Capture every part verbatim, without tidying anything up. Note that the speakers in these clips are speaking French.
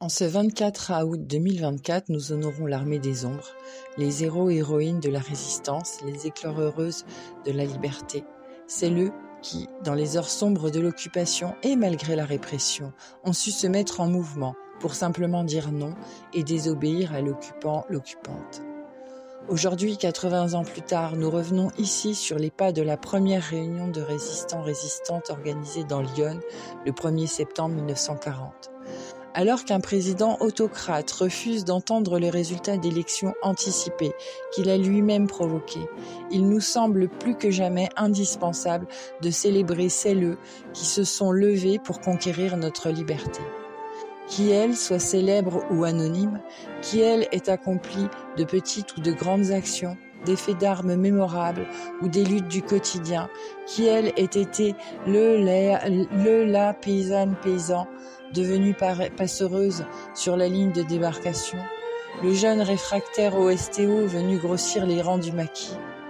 En ce vingt-quatre août deux mille vingt-quatre, nous honorons l'armée des ombres, les héros et héroïnes de la résistance, les éclaireuses de la liberté. C'est eux qui, dans les heures sombres de l'occupation et malgré la répression, ont su se mettre en mouvement pour simplement dire non et désobéir à l'occupant, l'occupante. Aujourd'hui, quatre-vingts ans plus tard, nous revenons ici sur les pas de la première réunion de résistants-résistantes organisée dans Lyon le premier septembre mille neuf cent quarante. Alors qu'un président autocrate refuse d'entendre les résultats d'élections anticipées qu'il a lui-même provoquées, il nous semble plus que jamais indispensable de célébrer celles qui se sont levées pour conquérir notre liberté. Qui elle soit célèbre ou anonyme, qui elle ait accompli de petites ou de grandes actions, des faits d'armes mémorables ou des luttes du quotidien, qui elle ait été le, la, le, la paysanne paysan devenue passereuse sur la ligne de débarcation, le jeune réfractaire au S T O venu grossir les rangs du maquis,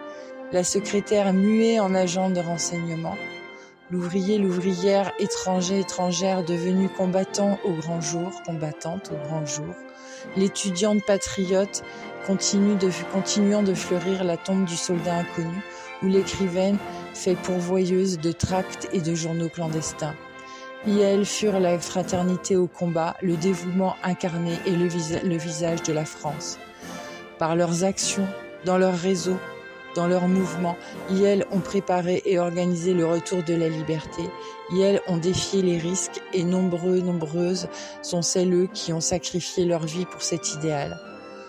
la secrétaire muée en agent de renseignement, l'ouvrier, l'ouvrière, étranger, étrangère devenue combattant au grand jour, combattante au grand jour, l'étudiante patriote continue de, continuant de fleurir la tombe du soldat inconnu, ou l'écrivaine fait pourvoyeuse de tracts et de journaux clandestins. Et elles furent la fraternité au combat, le dévouement incarné et le, vis- le visage de la France. Par leurs actions, dans leurs réseaux, dans leurs mouvements, elles ont préparé et organisé le retour de la liberté. Elles ont défié les risques et nombreux, nombreuses sont celles qui ont sacrifié leur vie pour cet idéal.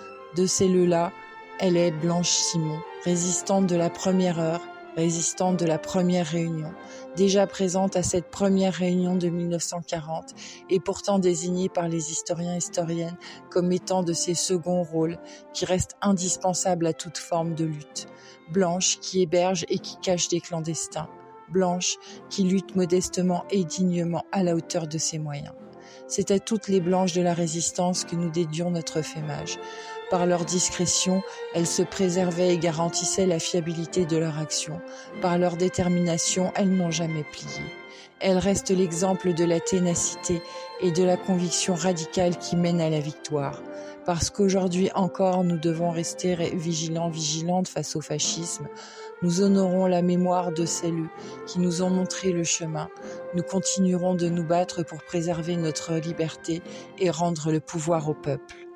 De celles-là, elle est Blanche Simon, résistante de la première heure, résistante de la première réunion, déjà présente à cette première réunion de mille neuf cent quarante et pourtant désignée par les historiens et historiennes comme étant de ces seconds rôles qui restent indispensables à toute forme de lutte. Blanche qui héberge et qui cache des clandestins. Blanche qui lutte modestement et dignement à la hauteur de ses moyens. C'est à toutes les blanches de la résistance que nous dédions notre fémage. Par leur discrétion, elles se préservaient et garantissaient la fiabilité de leur action. Par leur détermination, elles n'ont jamais plié. Elles restent l'exemple de la ténacité et de la conviction radicale qui mène à la victoire. Parce qu'aujourd'hui encore, nous devons rester vigilants, vigilantes face au fascisme. Nous honorons la mémoire de celles qui nous ont montré le chemin. Nous continuerons de nous battre pour préserver notre liberté et rendre le pouvoir au peuple.